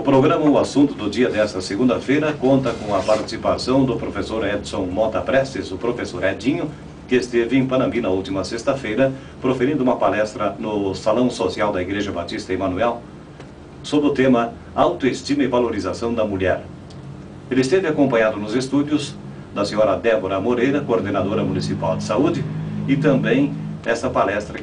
O programa O Assunto do Dia desta segunda-feira conta com a participação do professor Edson Mota Prestes, o professor Edinho, que esteve em Panambi na última sexta-feira, proferindo uma palestra no Salão Social da Igreja Batista Emanuel, sob o tema Autoestima e Valorização da Mulher. Ele esteve acompanhado nos estúdios da senhora Débora Moreira, coordenadora municipal de saúde, e também esta palestra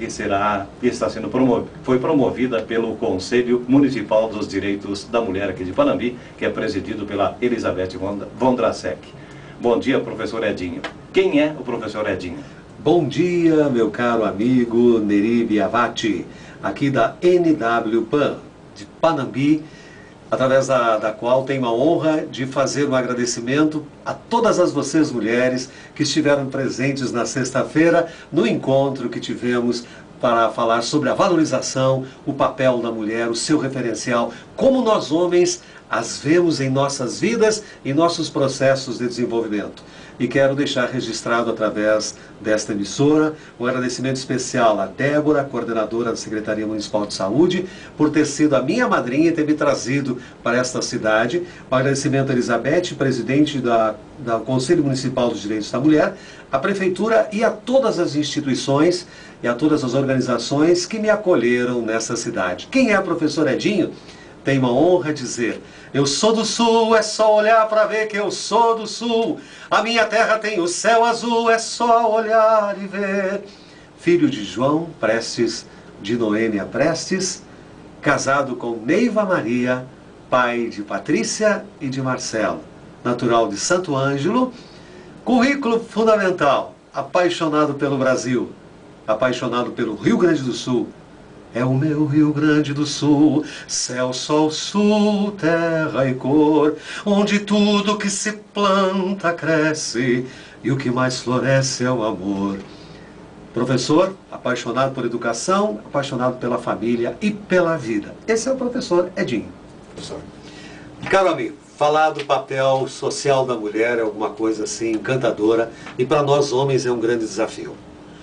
foi promovida pelo Conselho Municipal dos Direitos da Mulher aqui de Panambi, que é presidido pela Elizabeth Vondrasek. Bom dia, professor Edinho. Quem é o professor Edinho? Bom dia, meu caro amigo Neri Biavati, aqui da NWPAN, de Panambi, através da qual tenho a honra de fazer um agradecimento a todas as vocês mulheres que estiveram presentes na sexta-feira no encontro que tivemos para falar sobre a valorização, o papel da mulher, o seu referencial, como nós homens as vemos em nossas vidas e nossos processos de desenvolvimento. E quero deixar registrado através desta emissora um agradecimento especial à Débora, coordenadora da Secretaria Municipal de Saúde, por ter sido a minha madrinha e ter me trazido para esta cidade. Um agradecimento à Elizabeth, presidente do Conselho Municipal dos Direitos da Mulher, à Prefeitura e a todas as instituições e a todas as organizações que me acolheram nessa cidade. Quem é o professor Edinho? Tenho uma honra dizer: eu sou do Sul, é só olhar para ver que eu sou do Sul. A minha terra tem o céu azul, é só olhar e ver. Filho de João Prestes, de Noêmia Prestes, casado com Neiva Maria, pai de Patrícia e de Marcelo, natural de Santo Ângelo. Currículo fundamental: apaixonado pelo Brasil, apaixonado pelo Rio Grande do Sul. É o meu Rio Grande do Sul, céu, sol, sul, terra e cor, onde tudo que se planta cresce e o que mais floresce é o amor. Professor, apaixonado por educação, apaixonado pela família e pela vida. Esse é o professor Edinho. Professor. Caro amigo, falar do papel social da mulher é alguma coisa assim encantadora e para nós homens é um grande desafio.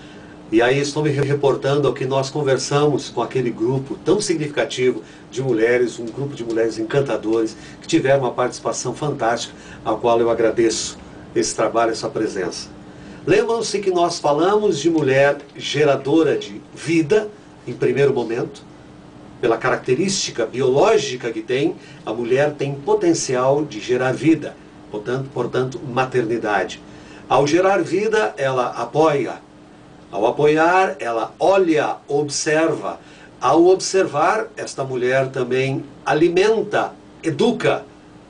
E aí estou me reportando ao que nós conversamos com aquele grupo tão significativo de mulheres, um grupo de mulheres encantadores, que tiveram uma participação fantástica, ao qual eu agradeço esse trabalho, essa presença. Lembram-se que nós falamos de mulher geradora de vida, em primeiro momento, pela característica biológica que tem, a mulher tem potencial de gerar vida, portanto, maternidade. Ao gerar vida, ela apoia. Ao apoiar, ela olha, observa. Ao observar, esta mulher também alimenta, educa.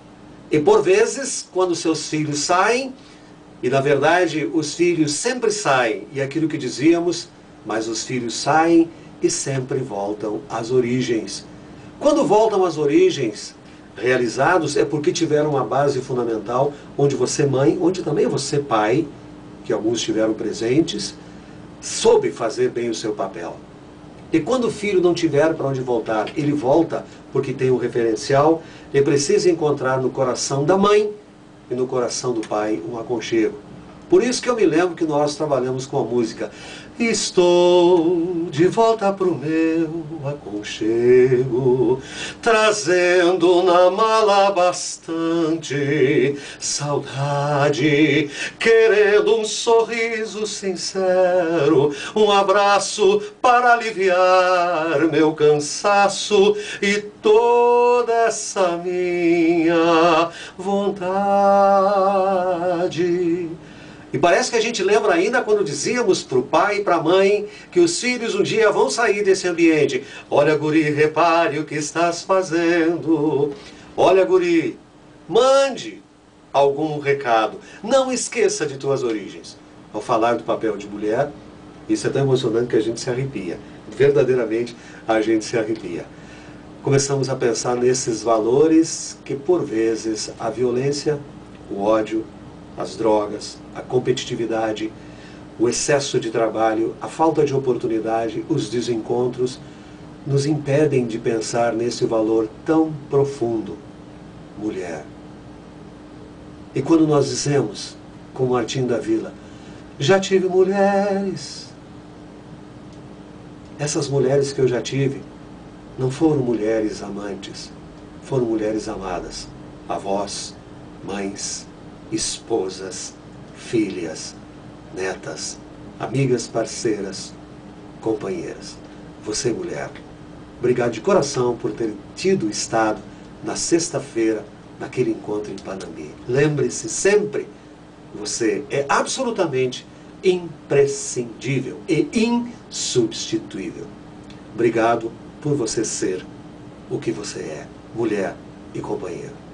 E por vezes, quando seus filhos saem, e na verdade os filhos sempre saem, e aquilo que dizíamos, mas os filhos saem e sempre voltam às origens. Quando voltam às origens, realizados, é porque tiveram uma base fundamental, onde você mãe, onde também você pai, que alguns estiveram presentes, soube fazer bem o seu papel. E quando o filho não tiver para onde voltar, ele volta porque tem um referencial, ele precisa encontrar no coração da mãe e no coração do pai um aconchego. Por isso que eu me lembro que nós trabalhamos com a música Estou de volta pro meu aconchego, trazendo na mala bastante saudade, querendo um sorriso sincero, um abraço para aliviar meu cansaço e toda essa minha vontade. E parece que a gente lembra ainda quando dizíamos para o pai e para a mãe que os filhos um dia vão sair desse ambiente. Olha, guri, repare o que estás fazendo. Olha, guri, mande algum recado. Não esqueça de tuas origens. Ao falar do papel de mulher, isso é tão emocionante que a gente se arrepia. Verdadeiramente, a gente se arrepia. Começamos a pensar nesses valores que, por vezes, a violência, o ódio, as drogas, a competitividade, o excesso de trabalho, a falta de oportunidade, os desencontros, nos impedem de pensar nesse valor tão profundo, mulher. E quando nós dizemos, como Martim da Vila, já tive mulheres, essas mulheres que eu já tive não foram mulheres amantes, foram mulheres amadas, avós, mães, esposas, filhas, netas, amigas, parceiras, companheiras. Você, mulher, obrigado de coração por ter estado na sexta-feira, naquele encontro em Panambi. Lembre-se sempre, você é absolutamente imprescindível e insubstituível. Obrigado por você ser o que você é, mulher e companheira.